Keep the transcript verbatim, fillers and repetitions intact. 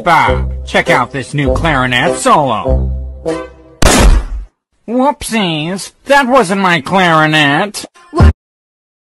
Bob. Check out this new clarinet solo. Whoopsies, that wasn't my clarinet.